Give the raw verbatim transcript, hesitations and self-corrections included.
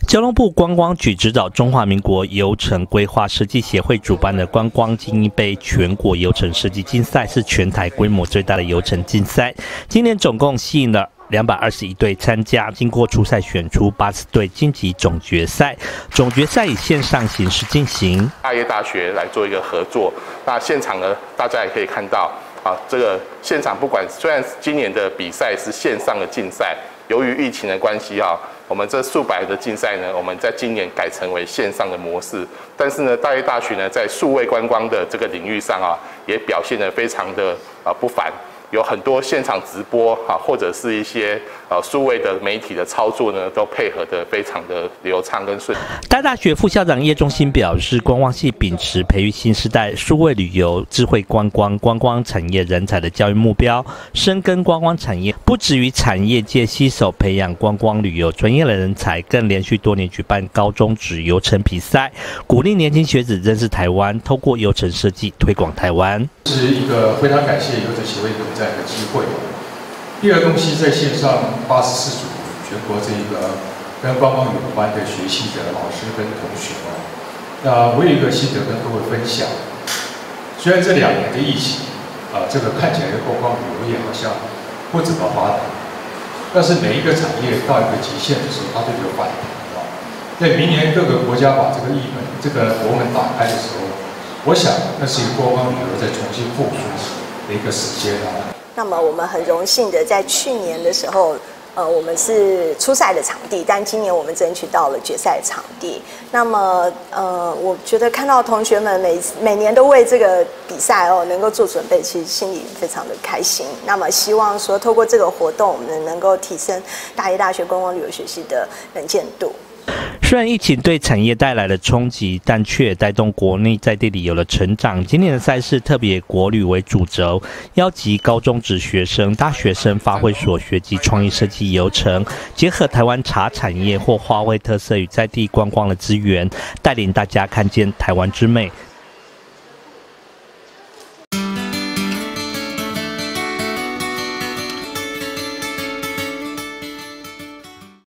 交通部观光局指导中华民国游程规划设计协会主办的观光精英杯全国游程设计竞赛是全台规模最大的游程竞赛，今年总共吸引了两百二十一队参加，经过初赛选出八十队晋级总决赛。总决赛以线上形式进行， 大业大学来做一个合作。那现场呢，大家也可以看到啊，这个现场不管虽然今年的比赛是线上的竞赛，由于疫情的关系啊，我们这数百的竞赛呢，我们在今年改成为线上的模式。但是呢，大业大学呢，在数位观光的这个领域上啊，也表现得非常的啊不凡。有很多现场直播啊，或者是一些呃数位的媒体的操作呢，都配合得非常的流畅跟顺。 大大学副校长叶中兴表示，观光系秉持培育新时代数位旅游、智慧观光、观光产业人才的教育目标，深耕观光产业，不止于产业界携手培养观光旅游专业的人才，更连续多年举办高中职游程比赛，鼓励年轻学子认识台湾，透过游程设计推广台湾。 是一个非常感谢游程协会给我们这样一个机会。第二个东西在线上八十四组全国这个跟观光有关的学系的老师跟同学哦，那我有一个心得跟各位分享。虽然这两年的疫情啊，这个看起来观光旅游业好像不怎么发达，但是每一个产业到一个极限的时候，它都有反弹啊。在明年各个国家把这个疫门、这个国门打开的时候，我想，那是一个观光旅游在重新复苏的一个时间啊。 那么我们很荣幸的在去年的时候，呃，我们是初赛的场地，但今年我们争取到了决赛场地。那么，呃，我觉得看到同学们每每年都为这个比赛哦能够做准备，其实心里非常的开心。那么，希望说透过这个活动，我们能够提升大业大学观光旅游学系的能见度。 虽然疫情对产业带来了冲击，但却带动国内在地旅游的成长。今年的赛事特别国旅为主轴，邀集高中职学生、大学生发挥所学及创意设计游程，结合台湾茶产业或花卉特色与在地观光的资源，带领大家看见台湾之美。